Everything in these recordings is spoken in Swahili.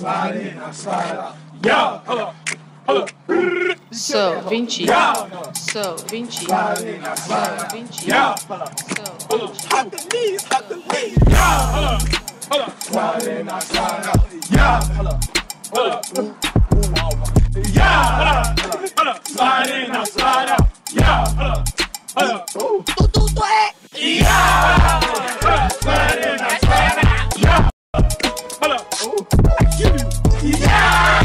So 20, so 20, so 20, so 20. Hot the knees, hot the knees. Yeah, hold up. Slide na slide. Yeah, hold up. Yeah, hold up. Slide na slide. Yeah, hold up. Yeah, slide na slide. Yeah, hold up. I give you. Yeah.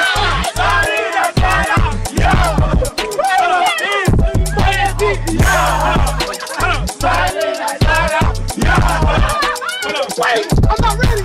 Wait, I'm not ready.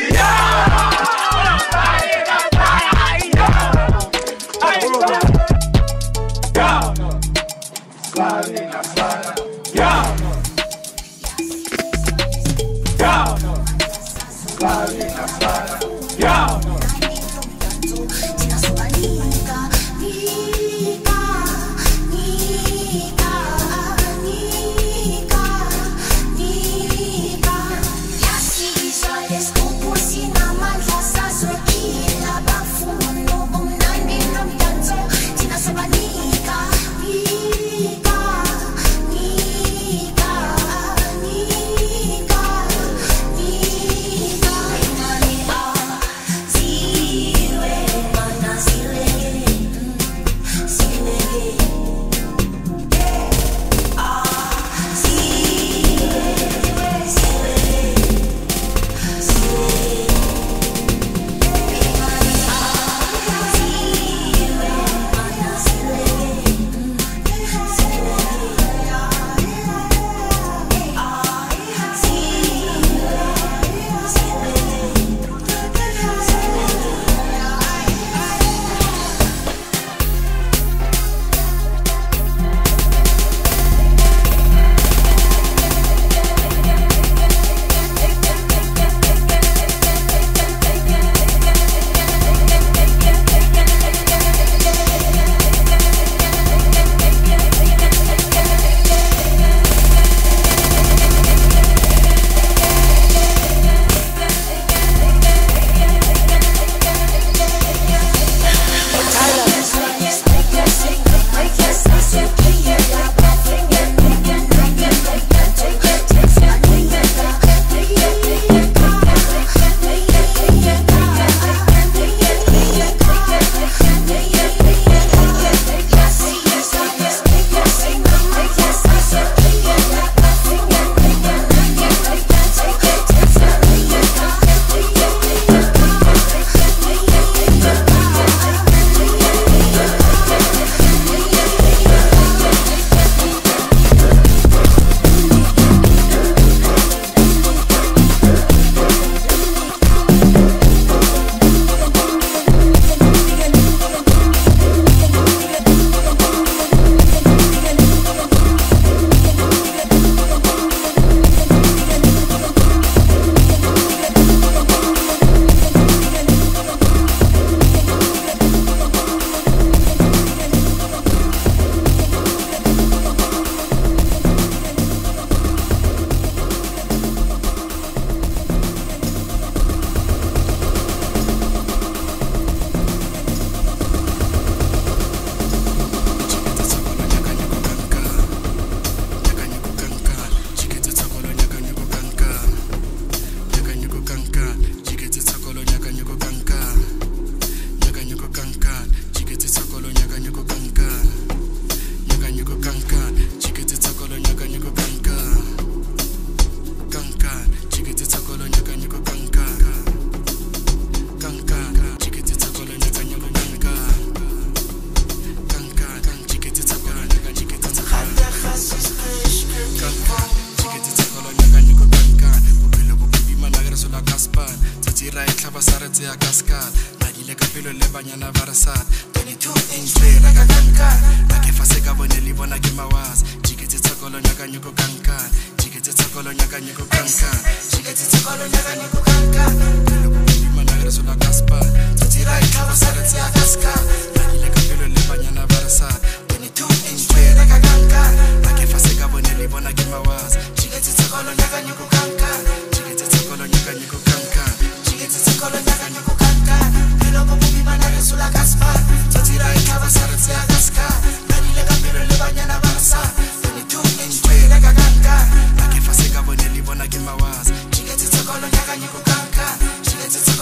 ya cascade Nadile kapelo le banyana varasat 22 inch le raga kankan Ake fase ka bone li bona ke mawas Jiketse tsakolo nyaka nyuko kankan Jiketse tsakolo nyaka nyuko kankan Jiketse tsakolo nyaka nyuko kankan Pelo bubili managre sola kaspa Tutira ikava saretse ya cascade Nadile kapelo le banyana varasat 22 inch le raga kankan Ake fase ka bone li bona ke mawas Jiketse tsakolo nyaka nyuko kankan Jiketse tsakolo nyaka nyuko kankan Jiketse tsakolo nyaka nyuko kankan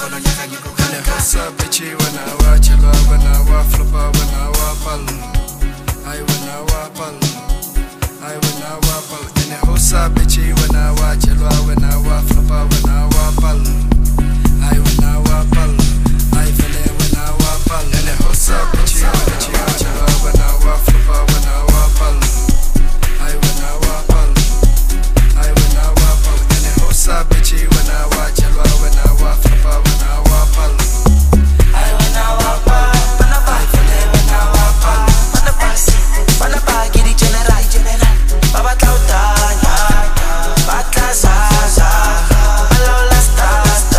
tsakolo nyaka nyuko kane hosa bitchy wana wa chelwa wana wa flopa wana wa pal ai wana wa pal ai wana wa pal ene hosa bitchy wana wa chelwa wana wa flopa wana wa pal ai wana wa pal ai fele wana wa pal ene hosa bitchy wana chelwa wana wa flopa wana wa pal ai wana wa pal ai wana wa pal ene hosa bitchy wana wa chelwa wana wa flopa wana wa pal ai wana wa pal wana ba fele wana wa pal wana pasi wana ba gidi general baba tauta batla sa balola sta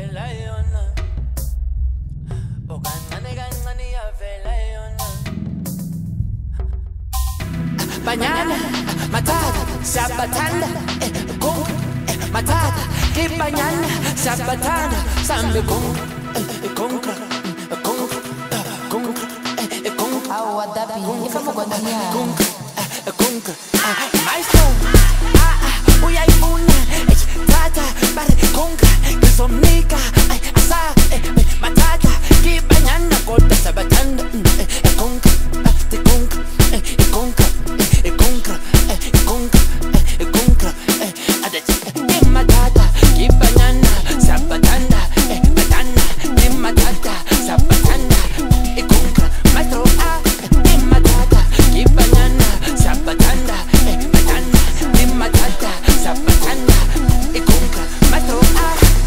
iyavela yona okancane kancane iyavela yona Banyana matata sabatanda kung matata ke banyana sabatanda sambe kung konka Au adabi ifamugonia konka maestro uyaibuna tata bare konka kisomnika asa matata ke banyana kota sabatanda konka te konka konka matata ke banyana sabatanda batanda ke matata sabatanda konka maestro matata ke banyana sabatanda batanda ke matata sabatanda konka maestro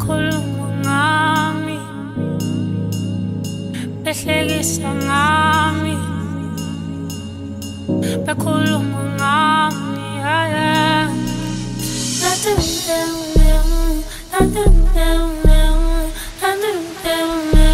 bekhuluma ngami, behlekisa ngami, bekhuluma ngami, yeah. Nothing down, nothing down, nothing down.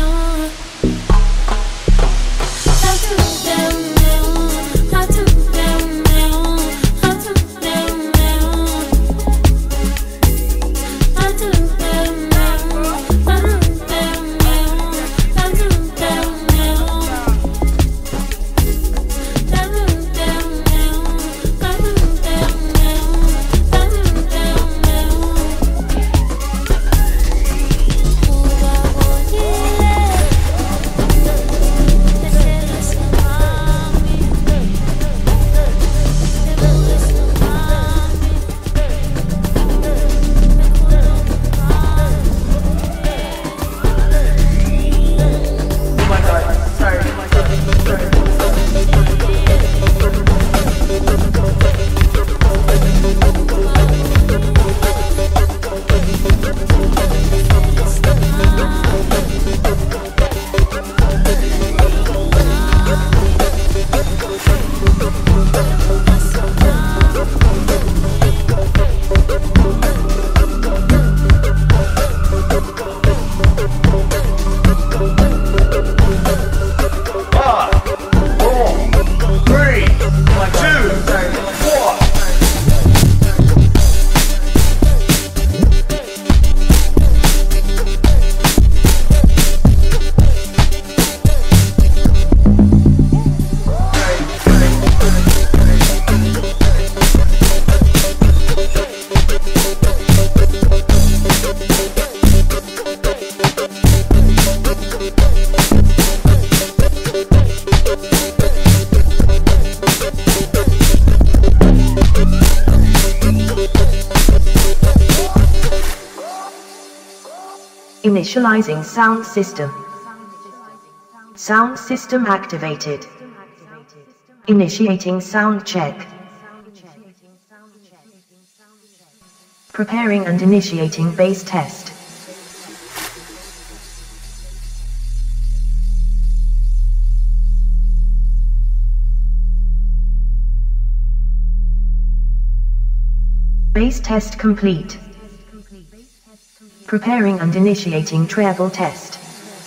Initializing sound system. Sound system activated. Initiating sound check. Preparing and initiating bass test. Bass test complete. Preparing and initiating treble test.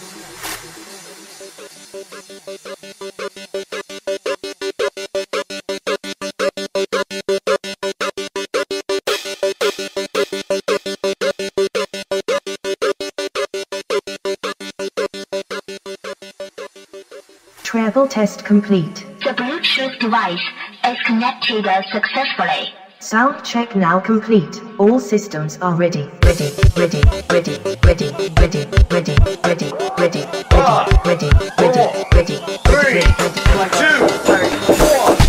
Treble test complete. The Bluetooth device is connected successfully. Sound check now complete. All systems are ready. Ready, ready, ready, ready, ready, ready, ready, ready, ready, ready, ready, ready, ready, 2, 4.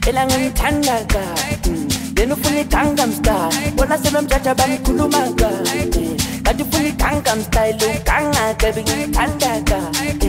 ela ngimthandaka then ufuna iGangnam Style bona sebemjaja bamkhulumaka kanti ufuna iGangnam Style ugangaka bengithandaka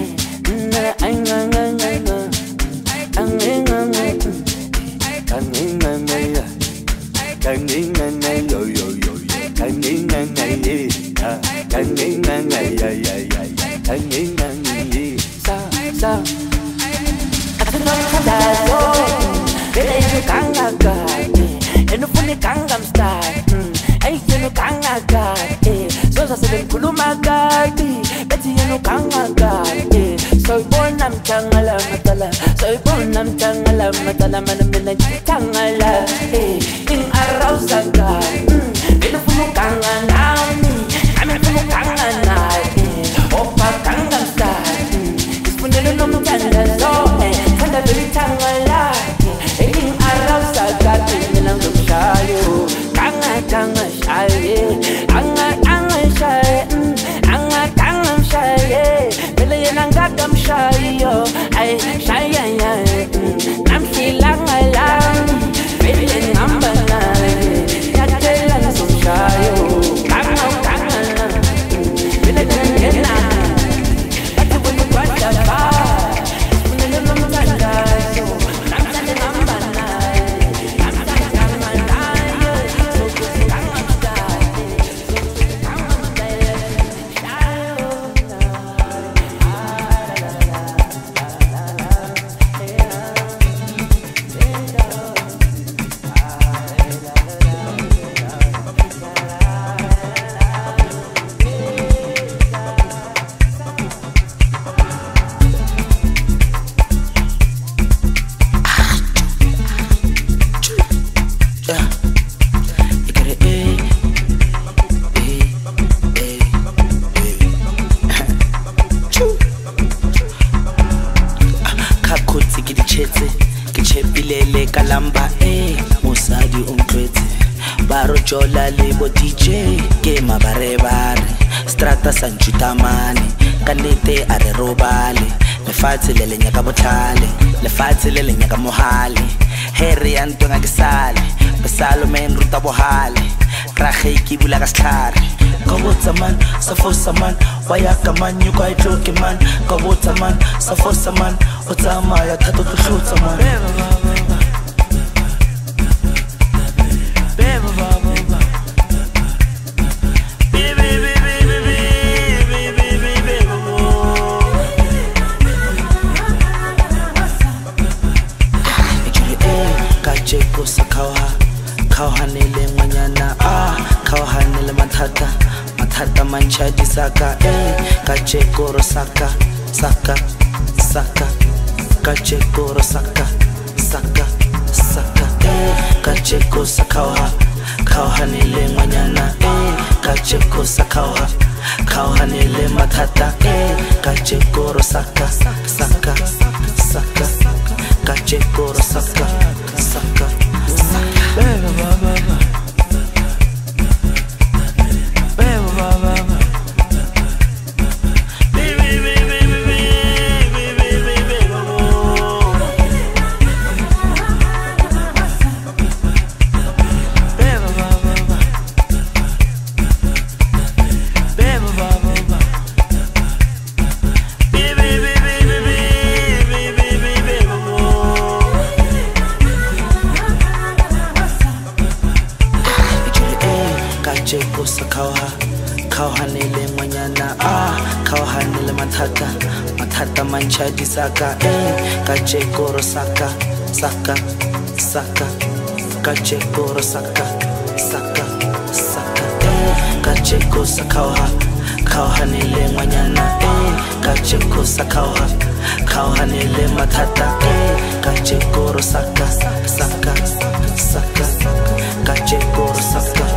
Gangnam Style, hey, you know Gangnam, so I said Kulumaka, Betty, you know Gangnam, so born I'm Tangala Matala, so born I'm Tangala Matala, man, Tangala, in a Rosanga, in a Fulukanga now, I'm a Fulukanga now, Opa Gangnam Style, it's when they don't know Tangala, so, and a very Tangala, in a Rosanga. Kanga shaye, anga shaye, anga shaye, bele yenanga kam shaye yo, ay shaye ya, nam silanga la, bele namba na, ya tela sum shaye, kanga na, bele yenga, ati bolu kwata ba, bele namba na, nam sale namba na. Jola lebo DJ ke mabarebare strata sanjutamane kanete are robale lefatshe le lenyaka botlhale lefatshe le lenyaka mohale heri antonga ke sale besalo men ruta bohale rage ke bula ka stlhare go botsa man sa fosa man wa ya ka man you quite joke man go botsa man sa fosa man o tsamaya thato tlhotsa man Kauhanele manyana kauhanele mathata manchadi saka kachekoro saka kachekoro saka kacheko sakauha kauhanele manyana kacheko sakauha kauhanele mathata kachekoro saka kachekoro saka kauhanele manyana kauhanele mathata manchadi saka kachekoro saka kachekoro saka kacheko sakauha kauhanele manyana kacheko sakauha kauhanele mathata kachekoro saka kachekoro saka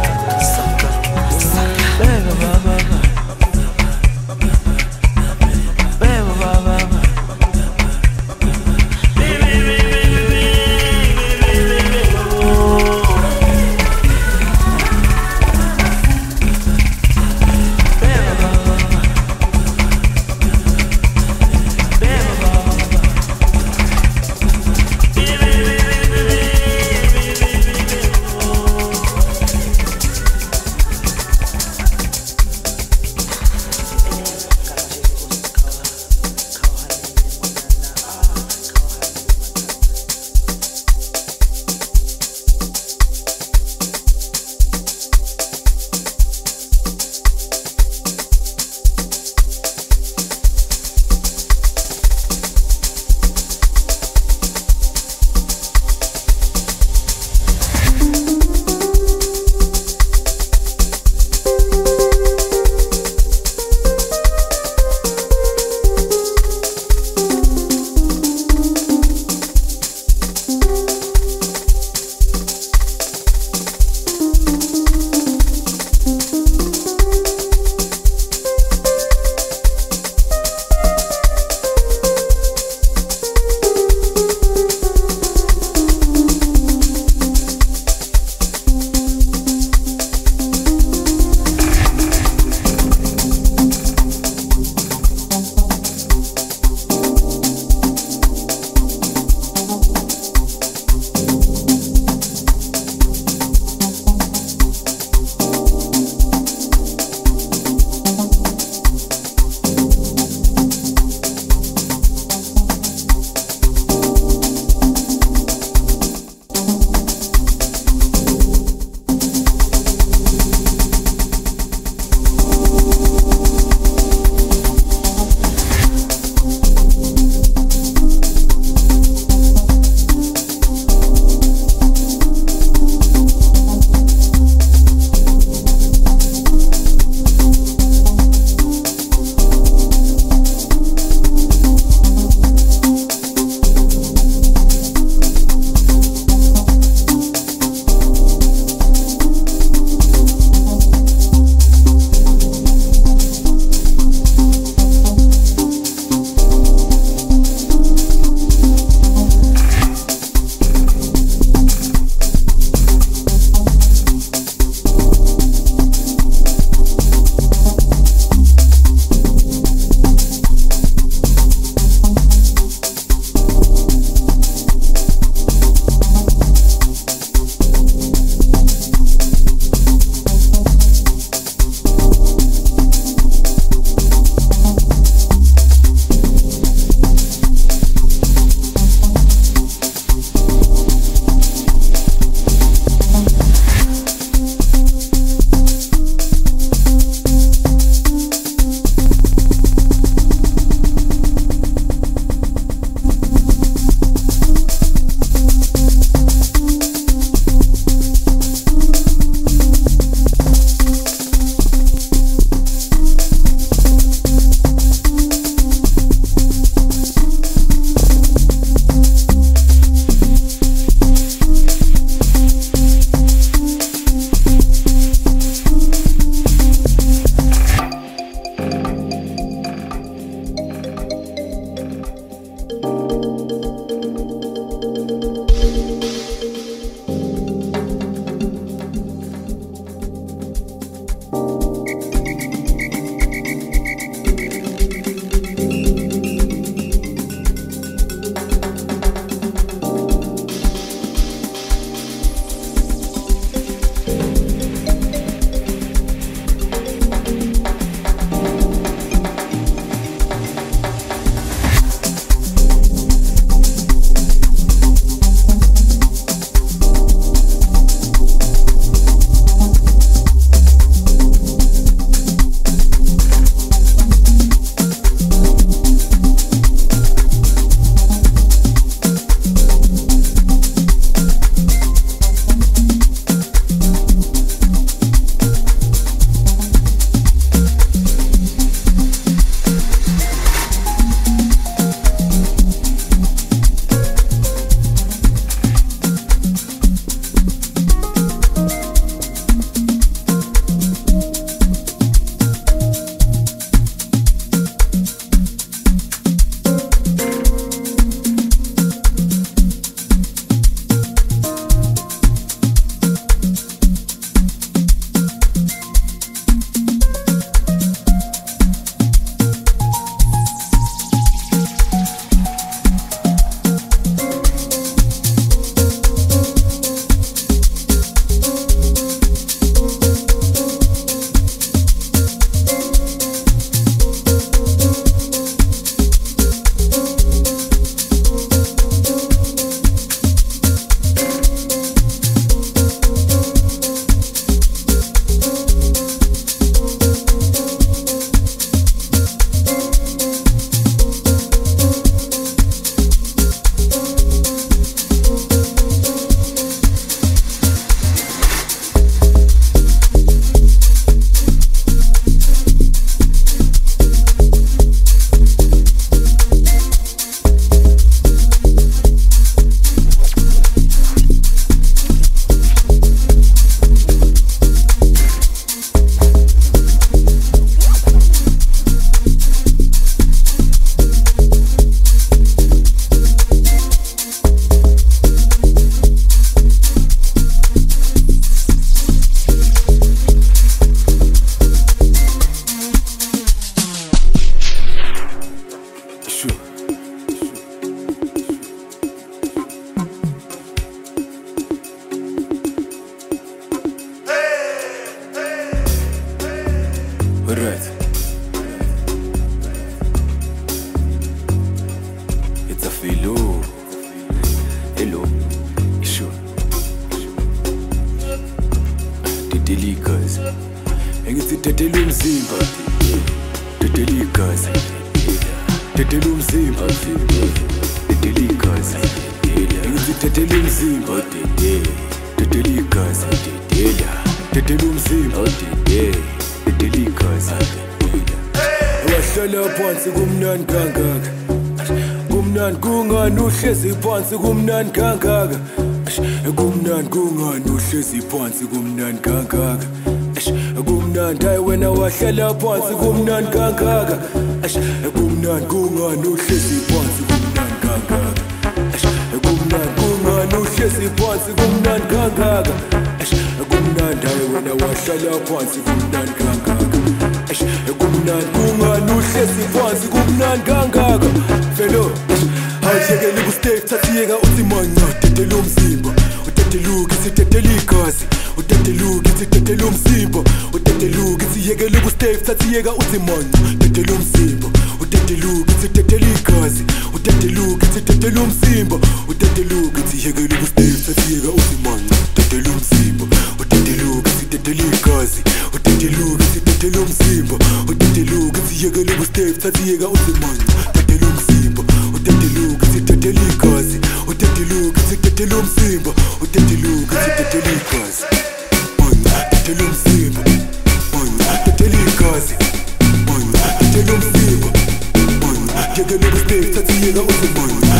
umzimba Tetele igazi Tetele umzimba Tetele igazi Ngithi tetele umzimba Tetele igazi Tetele umzimba Tetele igazi Wahlala phansi kumnandi kangaka Kumnandi kungani uhlezi phansi kumnandi kangaka Kumnandi kungani uhlezi phansi kumnandi kangaka Kumnandi hayi wena wahlala phansi kumnandi kangaka Kumnandi kungani uhlezi phansi kumnandi kangaka Kumnandi kungani uhlezi phansi kumnandi kangaka Kumnandi hayi wena wahlala phansi kumnandi kangaka Kumnandi kungani uhlezi phansi kumnandi kangaka Felo awuhlekeli kustake thathiyeka uthi manya tetele umzimba Uteteluki sitetele igazi Uteteluki sitetele umzimba Uteteluki siyekele kustake thathiyeka uthi manya tetele umzimba Uteteluki sitetele igazi Uteteluki sitetele umzimba Uteteluki siyekele kustake thathiyeka uthi manya tetele umzimba Uteteluki sitetele igazi Uteteluki sitetele umzimba Uteteluki siyekele kustake thathiyeka uthi manya tetele umzimba Uteteluki sitetele igazi Uteteluki sitetele umzimba Uteteluki sitetele igazi Tetele umzimba Tetele igazi Tetele umzimba Yekele kustake thathiyeka uthi manya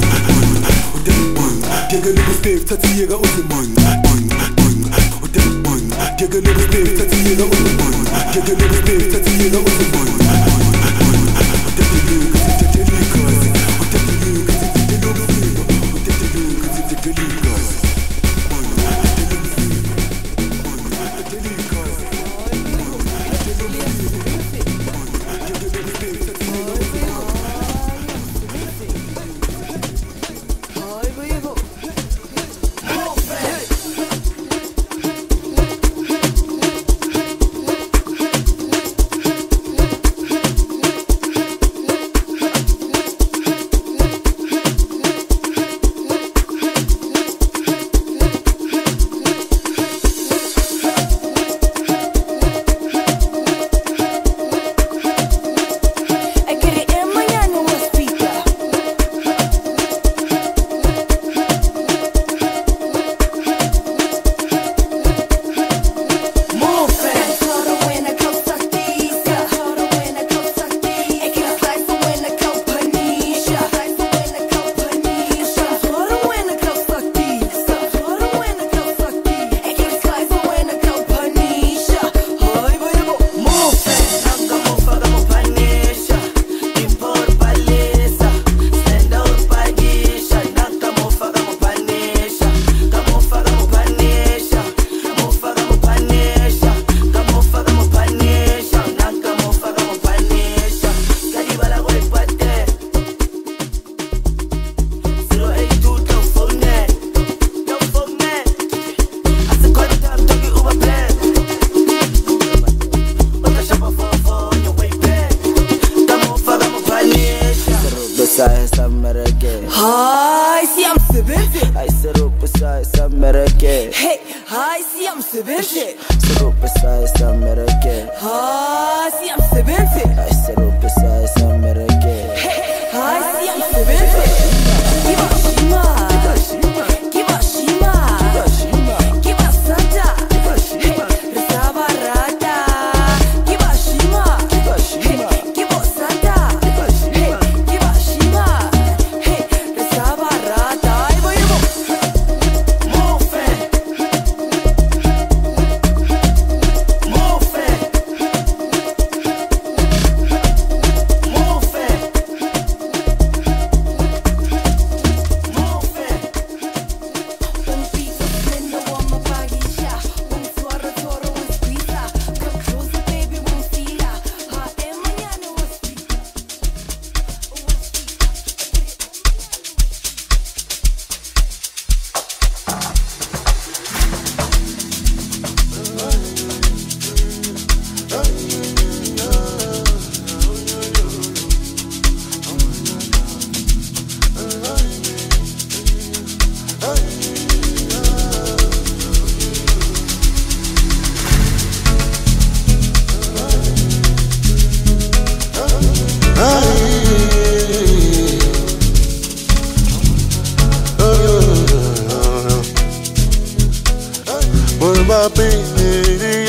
Yekele kustake thathiyeka uthi manya Yekele kustake thathiyeka uthi manya Yekele kustake thathiyeka uthi manya Uteteluki sitetele igazi Uteteluki sitetele umzimba Uteteluki sitetele igazi Move my baby.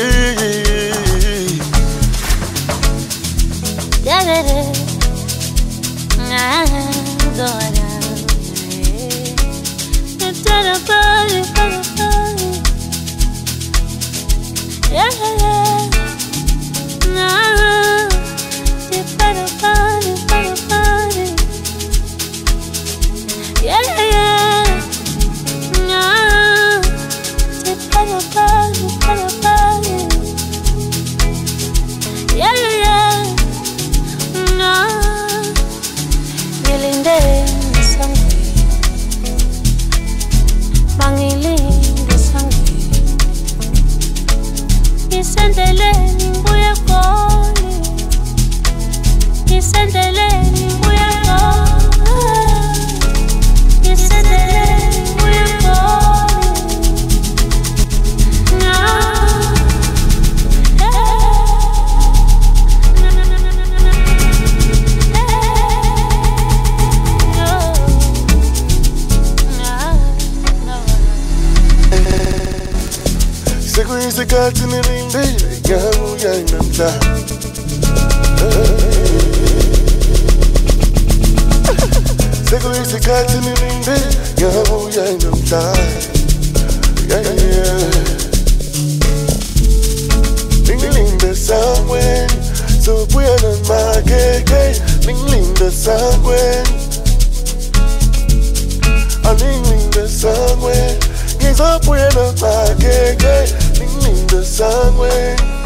He's up with a my gay, the sun when